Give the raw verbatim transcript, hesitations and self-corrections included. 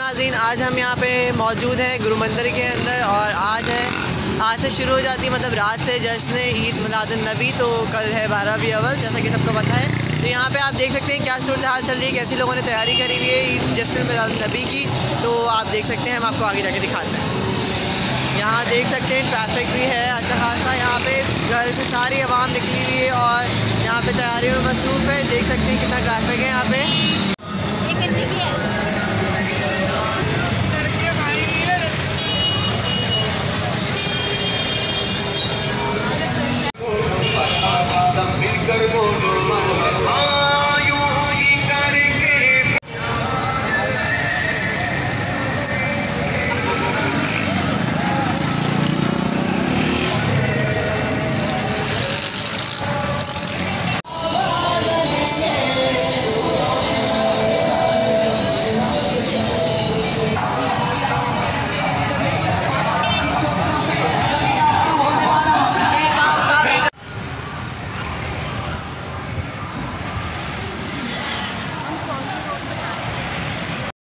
नाज़रीन, आज हम यहाँ पे मौजूद हैं गुरु मंदिर के अंदर और आज है आज से शुरू हो जाती है मतलब रात से जश्न ईद मिलादुन्नबी। तो कल है रबी अव्वल जैसा कि सबको पता है। तो यहाँ पे आप देख सकते हैं क्या सूरत हाल चल रही है, कैसी लोगों ने तैयारी करी हुई है ईद जश्न मिलादुन्नबी की। तो आप देख सकते हैं, हम आपको आगे जाके दिखाते हैं। यहाँ देख सकते हैं ट्रैफिक भी है अच्छा खासा। यहाँ पे घर से सारी आवाम निकली हुई है और यहाँ पे तैयारियों में मसरूफ़ है। देख सकते हैं कितना ट्रैफिक है यहाँ पे।